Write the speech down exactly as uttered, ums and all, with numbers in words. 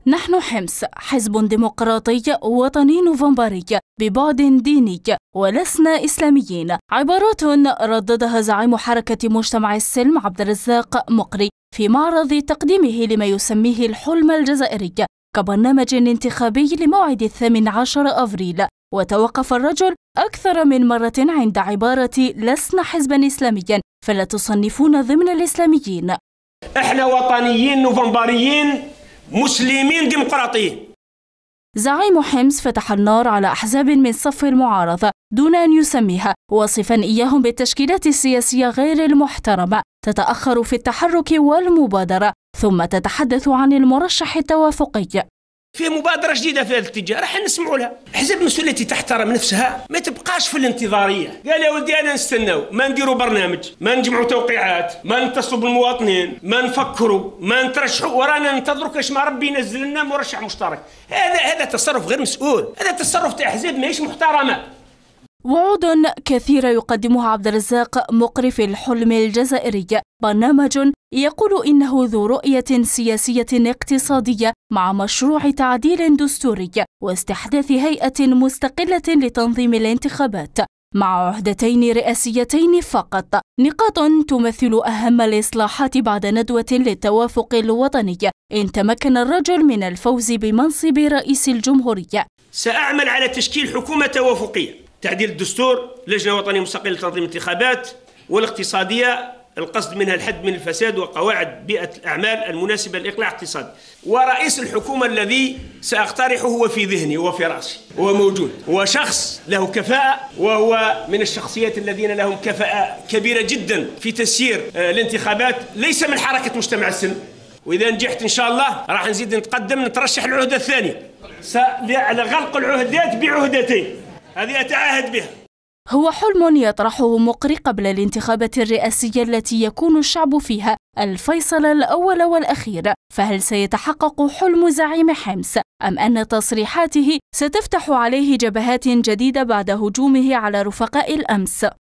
نحن حمص حزب ديمقراطي وطني نوفمبري ببعد ديني ولسنا إسلاميين، عبارات رددها زعيم حركة مجتمع السلم عبد الرزاق مقري في معرض تقديمه لما يسميه الحلم الجزائري كبرنامج انتخابي لموعد الثامن عشر أفريل. وتوقف الرجل أكثر من مرة عند عبارة لسنا حزبا إسلاميا فلا تصنفون ضمن الإسلاميين. احنا وطنيين نوفمبريين مسلمين ديمقراطيين. زعيم حمص فتح النار على أحزاب من صف المعارضة دون أن يسميها، واصفا إياهم بالتشكيلات السياسية غير المحترمة تتأخر في التحرك والمبادرة، ثم تتحدث عن المرشح التوافقي. في مبادرة جديدة في هذا الاتجاه راح نسمعوا لها. حزب مسؤولية التي تحترم نفسها ما تبقاش في الانتظارية. قال يا ولدي أنا نستناو، ما نديروا برنامج، ما نجمعوا توقيعات، ما نتصلوا بالمواطنين، ما نفكروا، ما نترشحوا، ورانا ننتظروا كاش ما ربي ينزل لنا مرشح مشترك. هذا هذا تصرف غير مسؤول، هذا تصرف تاع حزب ماهيش محترمة. وعود كثيرة يقدمها عبد الرزاق مقري في الحلم الجزائري، برنامج يقول إنه ذو رؤية سياسية اقتصادية مع مشروع تعديل دستوري واستحداث هيئة مستقلة لتنظيم الانتخابات مع عهدتين رئاسيتين فقط، نقاط تمثل أهم الإصلاحات بعد ندوة للتوافق الوطني إن تمكن الرجل من الفوز بمنصب رئيس الجمهورية. سأعمل على تشكيل حكومة توافقية، تعديل الدستور، لجنة وطنية مستقلة لتنظيم الانتخابات، والاقتصادية القصد منها الحد من الفساد وقواعد بيئة الأعمال المناسبة للإقلاع الاقتصادي. ورئيس الحكومة الذي سأقترحه هو في ذهني وفي رأسي، هو موجود، هو شخص له كفاءة، وهو من الشخصيات الذين لهم كفاءة كبيرة جدا في تسيير الانتخابات، ليس من حركة مجتمع السلم. وإذا نجحت إن شاء الله راح نزيد نتقدم نترشح العهدة الثانية، على غلق العهدات بعهدتين، هذه أتعهد بها. هو حلم يطرحه مقري قبل الانتخابات الرئاسية التي يكون الشعب فيها الفيصل الأول والأخير، فهل سيتحقق حلم زعيم حمص أم أن تصريحاته ستفتح عليه جبهات جديدة بعد هجومه على رفقاء الأمس؟